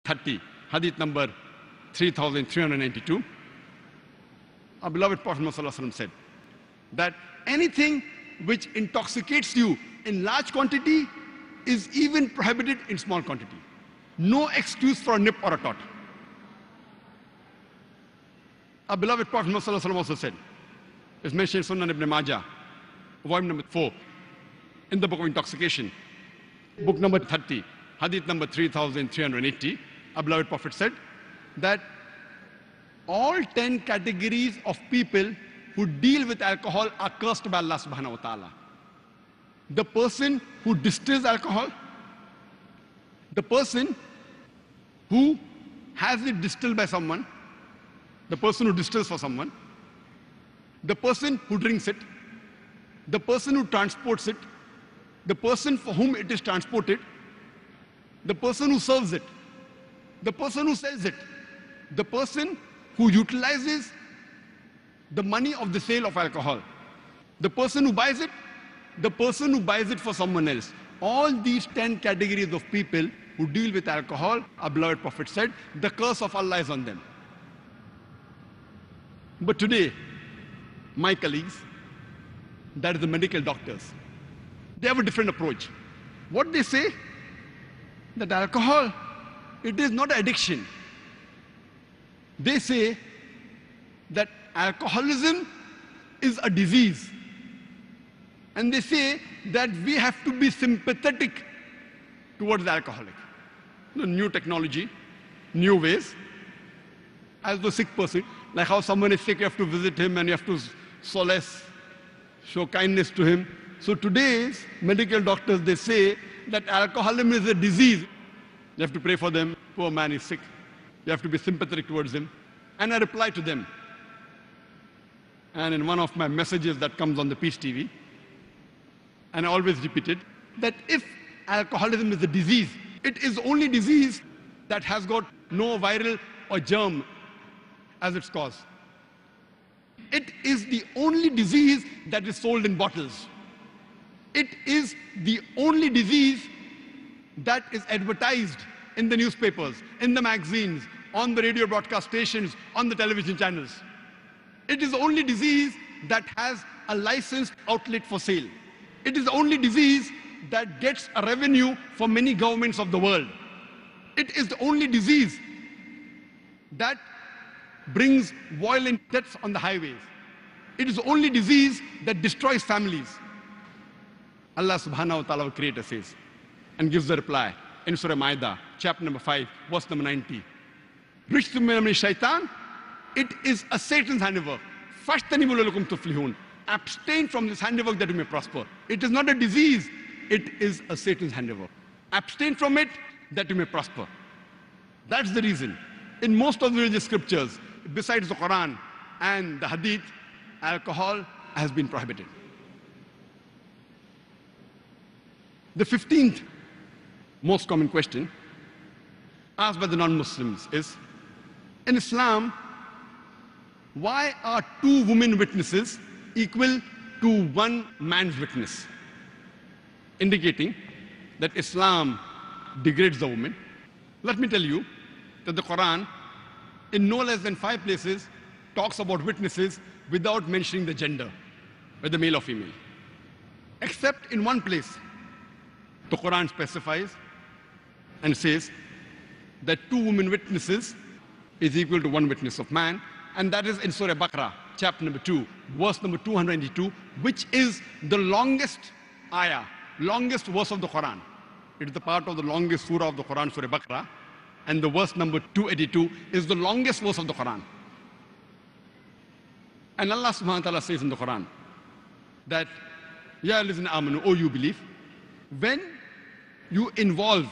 30, hadith number 3392. Our beloved Prophet Muhammad said that anything which intoxicates you in large quantity is even prohibited in small quantity. No excuse for a nip or a tot. Our beloved Prophet Muhammad also said, it's mentioned in Sunan Ibn Majah, volume number 4, in the book of intoxication, book number 30, hadith number 3380, our beloved Prophet said that all 10 categories of people who deal with alcohol are cursed by Allah subhanahu wa ta'ala. The person who distills alcohol, the person who has it distilled by someone, the person who distills for someone, the person who drinks it, the person who transports it, the person for whom it is transported, the person who serves it, the person who sells it, the person who utilizes the money of the sale of alcohol, the person who buys it, the person who buys it for someone else. All these 10 categories of people who deal with alcohol, our beloved Prophet said, the curse of Allah is on them. But today, my colleagues, that is the medical doctors, they have a different approach. What they say, that alcohol, it is not addiction. They say that alcoholism is a disease. And they say that we have to be sympathetic towards the alcoholic. The new technology, new ways. As the sick person, like how someone is sick, you have to visit him and you have to solace, show kindness to him. So today's medical doctors, they say that alcoholism is a disease. You have to pray for them. Poor man is sick. You have to be sympathetic towards him. And I reply to them. And in one of my messages that comes on the Peace TV, and I always repeat it, that if alcoholism is a disease, it is the only disease that has got no viral or germ as its cause. It is the only disease that is sold in bottles. It is the only disease that is advertised in the newspapers, in the magazines, on the radio broadcast stations, on the television channels. It is the only disease that has a licensed outlet for sale. It is the only disease that gets a revenue for many governments of the world. It is the only disease that brings violent deaths on the highways. It is the only disease that destroys families. Allah subhanahu wa ta'ala, creator, says and gives the reply in Surah Ma'idah, chapter number 5, verse number 90. Rijsun min shaitan, it is a Satan's handiwork. Fashtanibu lalakum tuflihun. Abstain from this handiwork that you may prosper. It is not a disease, it is a Satan's handiwork. Abstain from it that you may prosper. That's the reason. In most of the religious scriptures, besides the Quran and the Hadith, alcohol has been prohibited. The 15th most common question asked by the non-Muslims is, in Islam, why are 2 women witnesses equal to 1 man's witness? Indicating that Islam degrades the woman. Let me tell you that the Quran, in no less than 5 places, talks about witnesses without mentioning the gender, whether male or female. Except in 1 place, the Quran specifies and says that 2 women witnesses is equal to 1 witness of man, and that is in Surah Baqarah, chapter number 2, verse number 292, which is the longest ayah, longest verse of the Quran. It is the part of the longest surah of the Quran, Surah Baqarah, and the verse number 282 is the longest verse of the Quran. And Allah subhanahu wa ta'ala says in the Quran that, Ya listen amanu, oh you believe, when you involve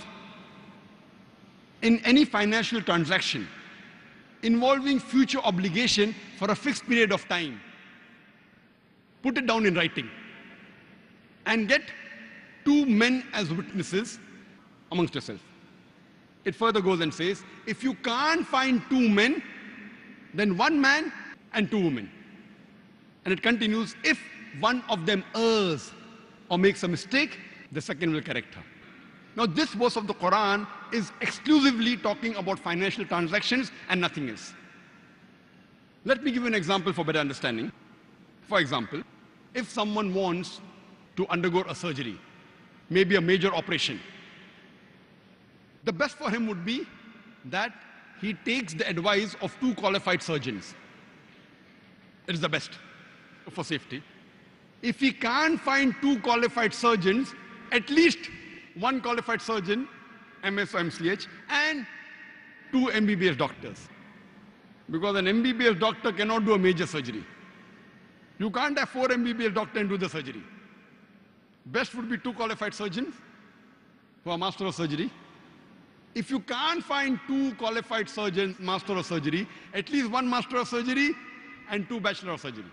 in any financial transaction involving future obligation for a fixed period of time, put it down in writing and get 2 men as witnesses amongst yourselves. It further goes and says, if you can't find 2 men, then 1 man and 2 women. And it continues, if one of them errs or makes a mistake, the second will correct her. Now, this verse of the Quran is exclusively talking about financial transactions and nothing else. Let me give you an example for better understanding. For example, if someone wants to undergo a surgery, maybe a major operation, the best for him would be that he takes the advice of 2 qualified surgeons. It is the best for safety. If he can't find 2 qualified surgeons, at least 1 qualified surgeon, MS or MCH, and 2 MBBS doctors. Because an MBBS doctor cannot do a major surgery. You can't have 4 MBBS doctors and do the surgery. Best would be 2 qualified surgeons who are master of surgery. If you can't find 2 qualified surgeons, master of surgery, at least 1 master of surgery and 2 bachelor of surgery.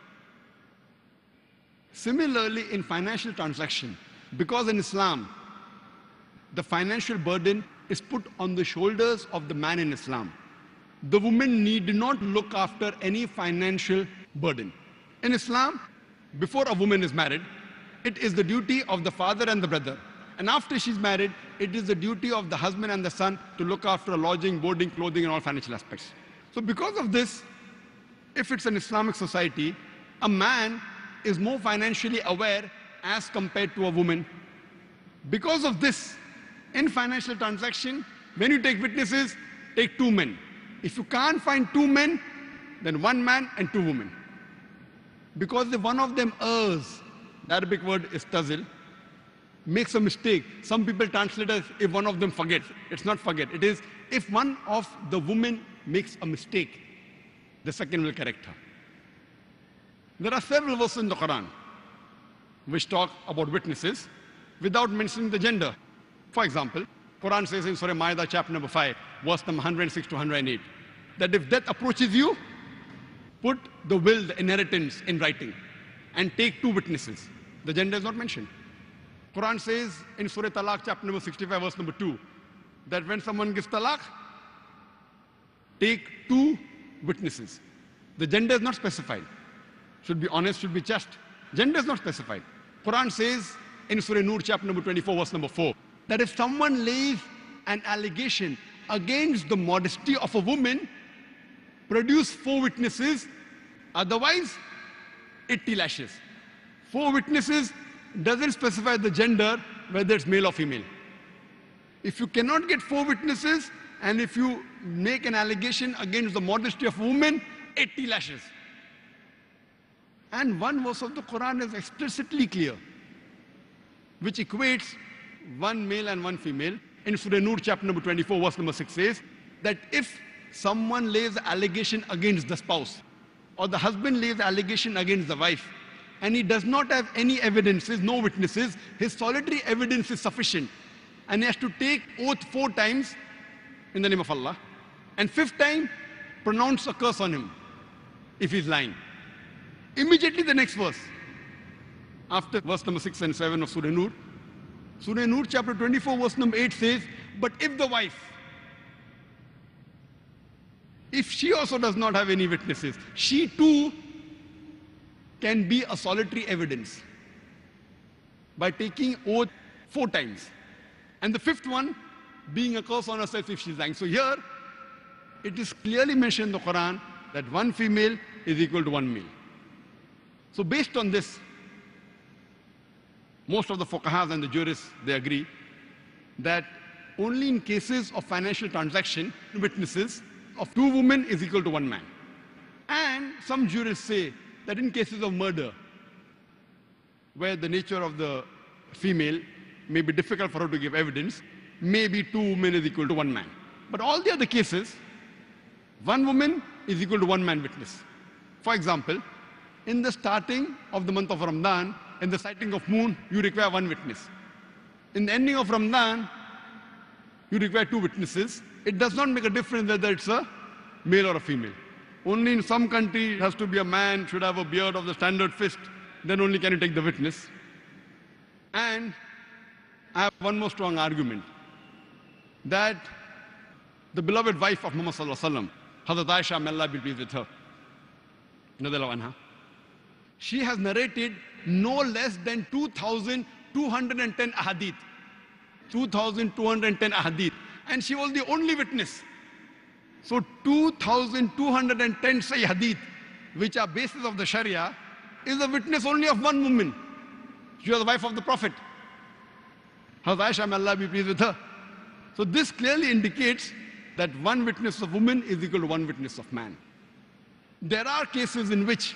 Similarly, in financial transaction, because in Islam, the financial burden is put on the shoulders of the man in Islam. The woman need not look after any financial burden. In Islam, before a woman is married, it is the duty of the father and the brother. And after she's married, it is the duty of the husband and the son to look after lodging, boarding, clothing, and all financial aspects. So because of this, if it's an Islamic society, a man is more financially aware as compared to a woman. Because of this, in financial transaction, when you take witnesses, take 2 men. If you can't find 2 men, then 1 man and 2 women. Because if one of them errs, the Arabic word is tazil, makes a mistake. Some people translate as if one of them forgets. It's not forget. It is if one of the women makes a mistake, the second will correct her. There are several verses in the Quran which talk about witnesses without mentioning the gender. For example, Quran says in Surah Ma'idah, chapter number 5, verse number 106 to 108, that if death approaches you, put the will, the inheritance in writing and take 2 witnesses. The gender is not mentioned. Quran says in Surah Talaq, chapter number 65, verse number 2, that when someone gives talaq, take 2 witnesses. The gender is not specified. Should be honest, should be just. Gender is not specified. Quran says in Surah Nur, chapter number 24, verse number 4, that if someone lays an allegation against the modesty of a woman, produce 4 witnesses, otherwise 80 lashes. 4 witnesses doesn't specify the gender, whether it's male or female. If you cannot get 4 witnesses, and if you make an allegation against the modesty of a woman, 80 lashes. And one verse of the Quran is explicitly clear, which equates 1 male and 1 female. In Surah Nur, chapter number 24, verse number 6 says that if someone lays an allegation against the spouse, or the husband lays an allegation against the wife, and he does not have any evidences, no witnesses, his solitary evidence is sufficient. And he has to take oath 4 times in the name of Allah, and 5th time, pronounce a curse on him if he's lying. Immediately the next verse, after verse number 6 and 7 of Surah Nur chapter 24, verse number 8 says, but if the wife, if she also does not have any witnesses, she too can be a solitary evidence by taking oath 4 times. And the 5th one being a curse on herself if she's lying. So here, it is clearly mentioned in the Quran that 1 female is equal to 1 male. So based on this, most of the fuqahas and the jurists, they agree that only in cases of financial transaction, witnesses of 2 women is equal to 1 man. And some jurists say that in cases of murder, where the nature of the female may be difficult for her to give evidence, maybe 2 women is equal to 1 man. But all the other cases, 1 woman is equal to 1 man witness. For example, in the starting of the month of Ramadan, in the sighting of moon, you require 1 witness. In the ending of Ramadan, you require 2 witnesses. It does not make a difference whether it's a male or a female. Only in some country, it has to be a man, should have a beard of the standard fist, then only can you take the witness. And I have one more strong argument, that the beloved wife of Muhammad Sallallahu Alaihi Wasallam, Hazrat Aisha, may Allah be pleased with her, Radhiyallahu anha, she has narrated no less than 2,210 ahadith. 2,210 ahadith. And she was the only witness. So 2,210 Sahih hadith, which are basis of the Sharia, is a witness only of one woman. She was the wife of the Prophet. Hazrat Aisha, may Allah be pleased with her. So this clearly indicates that one witness of woman is equal to one witness of man. There are cases in which,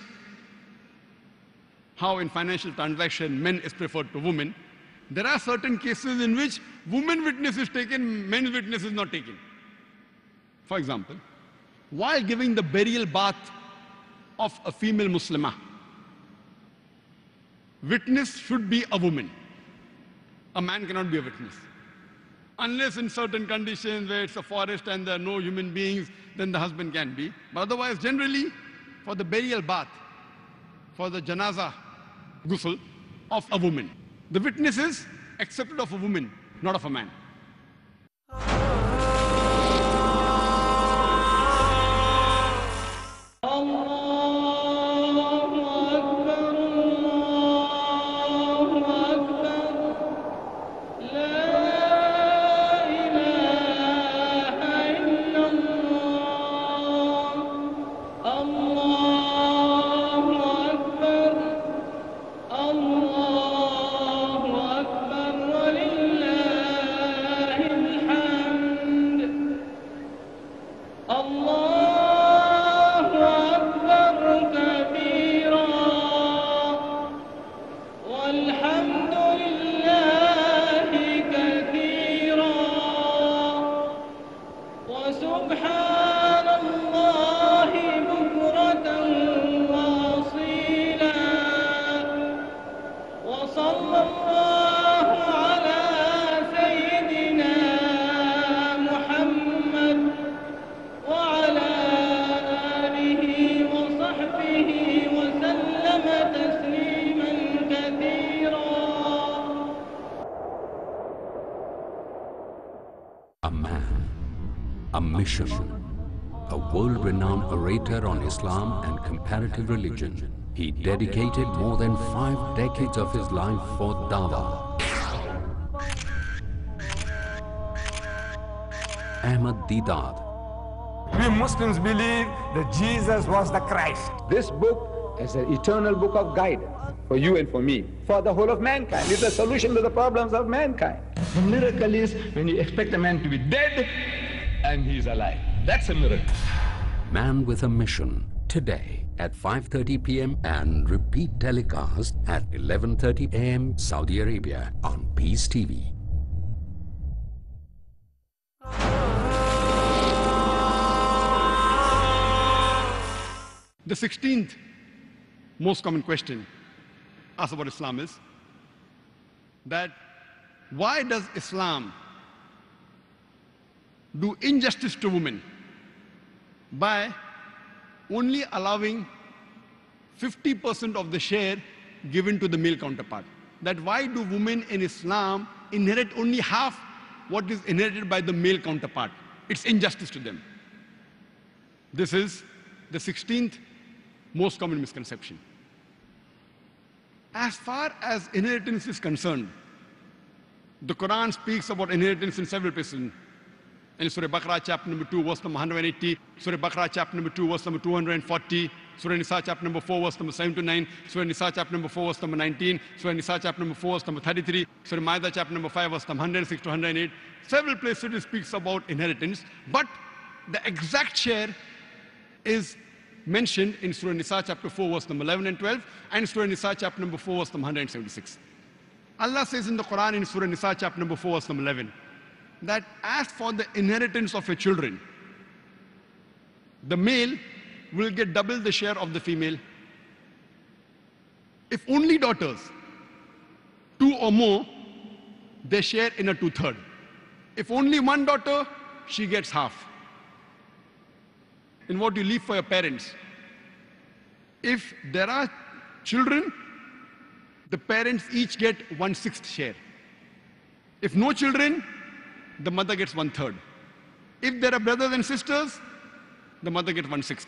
how in financial transaction men is preferred to women, there are certain cases in which woman witness is taken, men's witness is not taken. For example, while giving the burial bath of a female Muslimah, witness should be a woman. A man cannot be a witness. Unless in certain conditions where it's a forest and there are no human beings, then the husband can be. But otherwise, generally, for the burial bath, for the janaza ghusl of a woman, the witness is accepted of a woman, not of a man. A man, a mission, a world-renowned orator on Islam and comparative religion. He dedicated more than 5 decades of his life for dawah. Ahmad Deedat. We Muslims believe that Jesus was the Christ. This book is an eternal book of guidance for you and for me, for the whole of mankind. It's a solution to the problems of mankind. The miracle is when you expect a man to be dead and he's alive. That's a miracle. Man with a Mission, today at 5:30 p.m. and repeat telecast at 11:30 a.m. Saudi Arabia on Peace TV. The 16th most common question asked about Islam is that why does Islam do injustice to women by only allowing 50% of the share given to the male counterpart? That why do women in Islam inherit only half what is inherited by the male counterpart? It's injustice to them. This is the 16th most common misconception. As far as inheritance is concerned, the Quran speaks about inheritance in several places. In Surah Baqarah, chapter number 2, verse number 180, Surah Baqarah, chapter number 2, verse number 240, Surah Nisa, chapter number 4, verse number 7 to 9, Surah Nisa, chapter number 4, verse number 19, Surah Nisa, chapter number 4, verse number 33, Surah Ma'idah, chapter number 5, verse number 106 to 108. Several places it speaks about inheritance, but the exact share is mentioned in Surah Nisa, chapter 4, verse number 11 and 12, and Surah Nisa, chapter number 4, verse number 176. Allah says in the Quran, in Surah Nisa, chapter number 4, verse number 11, that as for the inheritance of your children, the male will get double the share of the female. If only daughters, 2 or more, they share in a 2/3. If only one daughter, she gets half. In what you leave for your parents. If there are children, the parents each get 1/6 share. If no children, the mother gets 1/3. If there are brothers and sisters, the mother gets 1/6.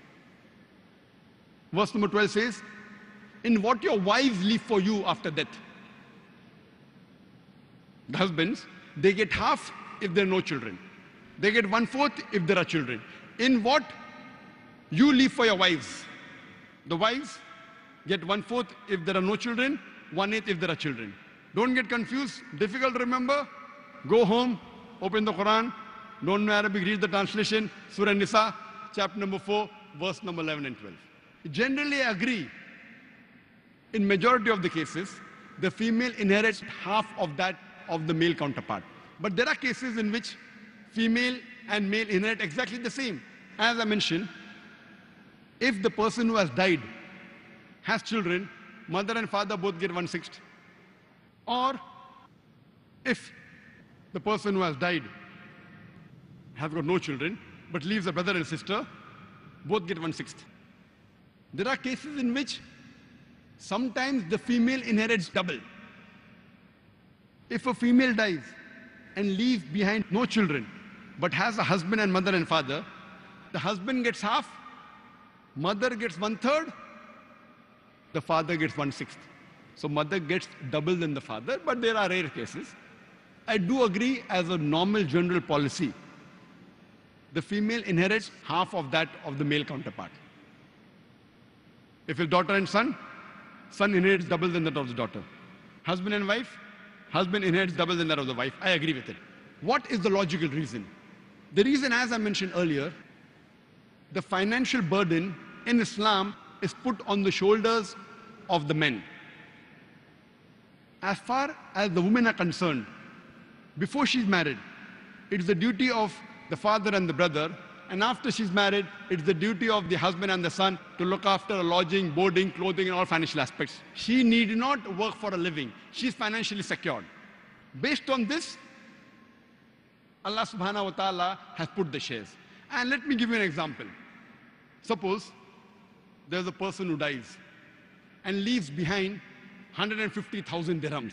Verse number 12 says, in what your wives leave for you after death. The husbands, they get half if there are no children. They get 1/4 if there are children. In what you leave for your wives. The wives get 1/4 if there are no children, 1/8 if there are children. Don't get confused, difficult to remember. Go home, open the Quran, don't know Arabic, read the translation, Surah Nisa, chapter number 4, verse number 11 and 12. Generally, I agree. In majority of the cases, the female inherits half of that of the male counterpart. But there are cases in which female and male inherit exactly the same. As I mentioned, if the person who has died has children, mother and father both get 1/6. Or if the person who has died has got no children, but leaves a brother and sister, both get 1/6. There are cases in which sometimes the female inherits double. If a female dies and leaves behind no children, but has a husband and mother and father, the husband gets half, mother gets 1/3, the father gets 1/6. So mother gets double than the father, but there are rare cases. I do agree, as a normal general policy, the female inherits half of that of the male counterpart. If it's daughter and son inherits double than that of the daughter. Husband and wife, husband inherits double than that of the wife. I agree with it. What is the logical reason? The reason, as I mentioned earlier, the financial burden in Islam is put on the shoulders of the men. As far as the women are concerned, before she's married, it's the duty of the father and the brother, and after she's married, it's the duty of the husband and the son to look after lodging, boarding, clothing, and all financial aspects. She need not work for a living. She's financially secured. Based on this, Allah subhanahu wa ta'ala has put the shares. And let me give you an example. Suppose there's a person who dies and leaves behind 150,000 dirhams.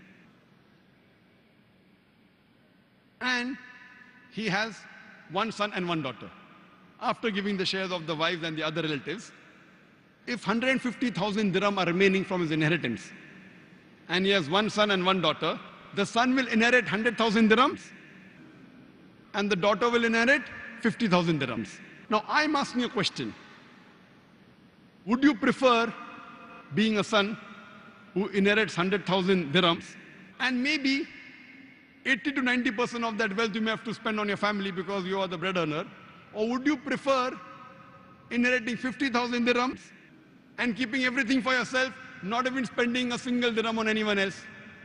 And he has one son and one daughter. After giving the shares of the wives and the other relatives, if 150,000 dirham are remaining from his inheritance, and he has one son and one daughter, the son will inherit 100,000 dirhams, and the daughter will inherit 50,000 dirhams. Now, I'm asking a question. Would you prefer being a son who inherits 100,000 dirhams, and maybe 80 to 90% of that wealth you may have to spend on your family because you are the bread earner? Or would you prefer inheriting 50,000 dirhams and keeping everything for yourself, not even spending a single dirham on anyone else?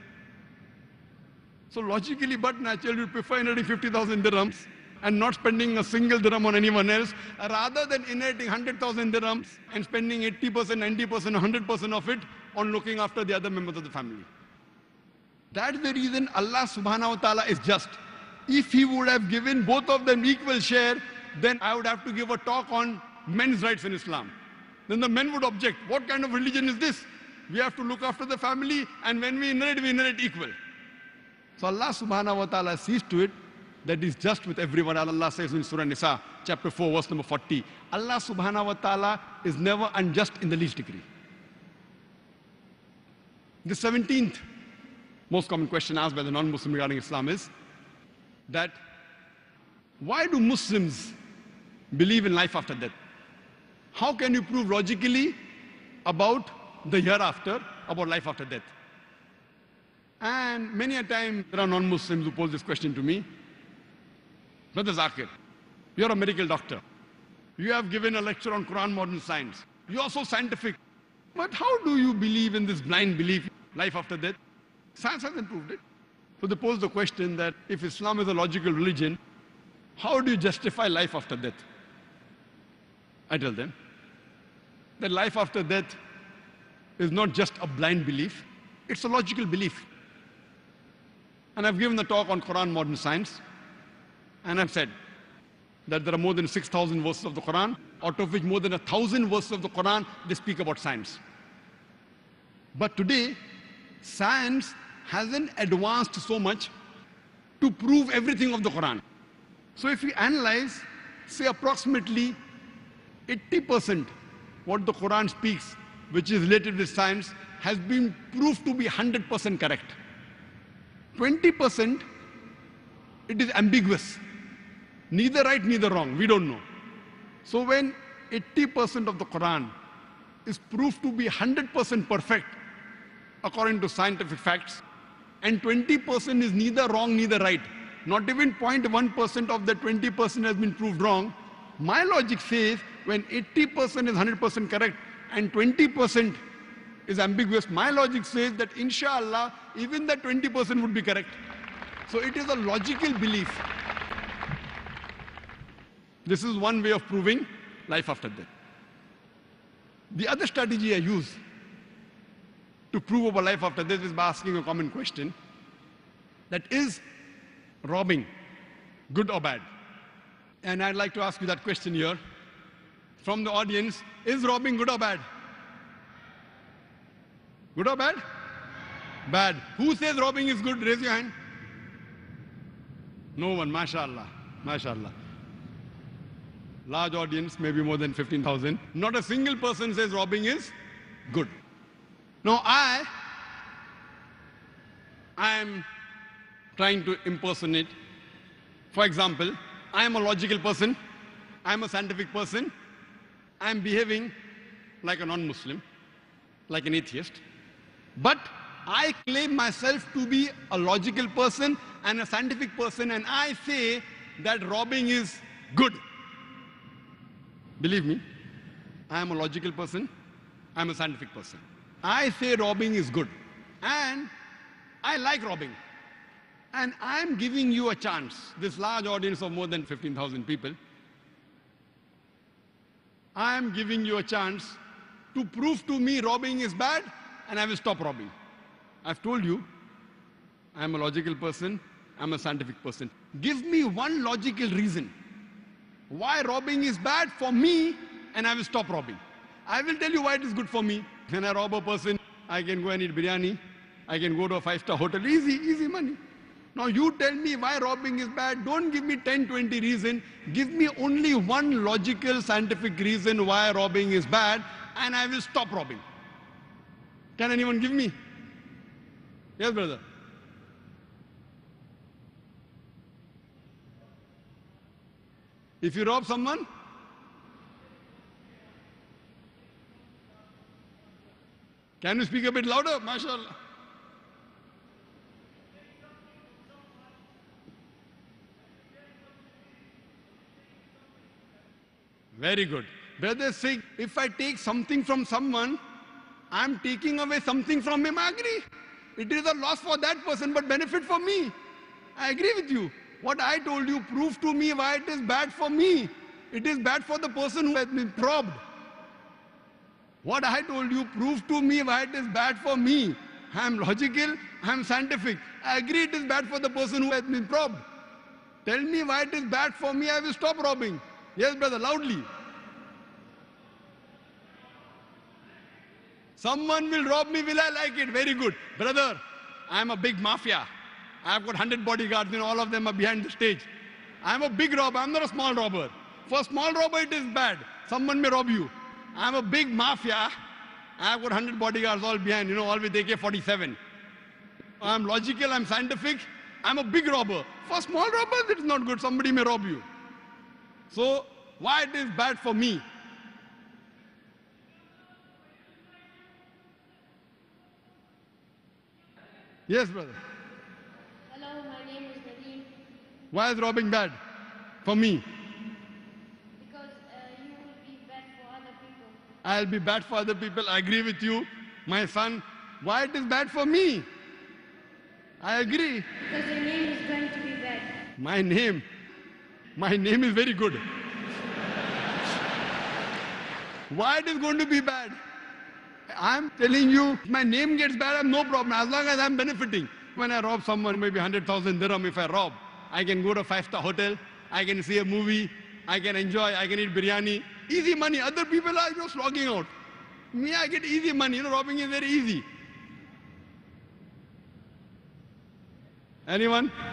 So logically, but naturally, you prefer inheriting 50,000 dirhams and not spending a single dirham on anyone else, rather than inheriting 100,000 dirhams and spending 80%, 90%, 100% of it on looking after the other members of the family. That's the reason Allah subhanahu wa ta'ala is just. If he would have given both of them equal share, then I would have to give a talk on men's rights in Islam. Then the men would object. What kind of religion is this? We have to look after the family, and when we inherit equal. So Allah subhanahu wa ta'ala sees to it that is just with everyone. Allah says in Surah Nisa, chapter 4, verse number 40, Allah subhanahu wa ta'ala is never unjust in the least degree. The 17th most common question asked by the non-Muslim regarding Islam is that why do Muslims believe in life after death? How can you prove logically about the hereafter, about life after death? And many a time there are non-Muslims who pose this question to me. Brother Zakir, you're a medical doctor. You have given a lecture on Quran modern science. You are so scientific. But how do you believe in this blind belief, life after death? Science hasn't proved it. So they pose the question that if Islam is a logical religion, how do you justify life after death? I tell them that life after death is not just a blind belief, it's a logical belief. And I've given the talk on Quran modern science, and I've said that there are more than 6,000 verses of the Quran, out of which more than 1,000 verses of the Quran, they speak about science. But today, science hasn't advanced so much to prove everything of the Quran. So if we analyze, say approximately 80% what the Quran speaks, which is related with science, has been proved to be 100% correct. 20%, it is ambiguous. Neither right, neither wrong. We don't know. So when 80% of the Quran is proved to be 100% perfect according to scientific facts, and 20% is neither wrong, neither right, not even 0.1% of the 20% has been proved wrong, my logic says when 80% is 100% correct and 20% is ambiguous, my logic says that inshallah, even the 20% would be correct. So it is a logical belief. This is one way of proving life after death. The other strategy I use to prove about life after death is by asking a common question, that is robbing good or bad? And I'd like to ask you that question here from the audience. Is robbing good or bad? Good or bad? Bad. Who says robbing is good? Raise your hand. No one, mashallah, mashallah. Large audience, maybe more than 15,000. Not a single person says robbing is good. Now I am trying to impersonate. For example, I am a logical person, I am a scientific person, I am behaving like a non-Muslim, like an atheist, but I claim myself to be a logical person and a scientific person, and I say that robbing is good. Believe me, I am a logical person, I am a scientific person. I say robbing is good, and I like robbing. And I am giving you a chance, this large audience of more than 15,000 people, I am giving you a chance to prove to me robbing is bad, and I will stop robbing. I've told you, I am a logical person, I'm a scientific person. Give me one logical reason why robbing is bad for me, and I will stop robbing. I will tell you why it is good for me. When I rob a person, I can go and eat biryani, I can go to a 5-star hotel, easy money. Now you tell me why robbing is bad. Don't give me 10, 20 reasons. Give me only one logical, scientific reason why robbing is bad, and I will stop robbing. Can anyone give me? Yes, brother. If you rob someone, can you speak a bit louder? MashaAllah. Very good. Brothers say, if I take something from someone, I'm taking away something from him. I agree. It is a loss for that person, but benefit for me. I agree with you. What I told you, prove to me why it is bad for me. It is bad for the person who has been robbed. What I told you, prove to me why it is bad for me. I am logical, I am scientific. I agree it is bad for the person who has been robbed. Tell me why it is bad for me, I will stop robbing. Yes, brother, loudly. Someone will rob me, will I like it? Very good. Brother, I am a big mafia. I have got 100 bodyguards, all of them are behind the stage. I am a big robber, I am not a small robber. For a small robber, it is bad. Someone may rob you. I am a big mafia. I have got 100 bodyguards all behind, all with AK-47. I am logical, I am scientific. I am a big robber. For small robbers, it is not good. Somebody may rob you. So, why it is bad for me? Yes, brother. Hello, my name is Nadeem. Why is robbing bad for me? Because you will be bad for other people. I'll be bad for other people. I agree with you. My son, why it is bad for me? I agree. Because your name is going to be bad. My name is very good. Why it is going to be bad? I'm telling you, if my name gets bad, I have no problem, as long as I'm benefiting. When I rob someone, maybe 100,000 dirham if I rob, I can go to a 5-star hotel, I can see a movie, I can enjoy, I can eat biryani. Easy money. Other people are just slogging out. Me, I get easy money. Robbing is very easy. Anyone?